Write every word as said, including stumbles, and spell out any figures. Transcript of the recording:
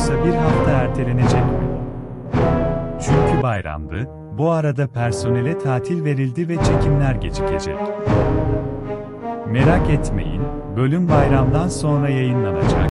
yoksa bir hafta ertelenecek mi? Çünkü bayramdı, bu arada personele tatil verildi ve çekimler gecikecek. Merak etmeyin, bölüm bayramdan sonra yayınlanacak.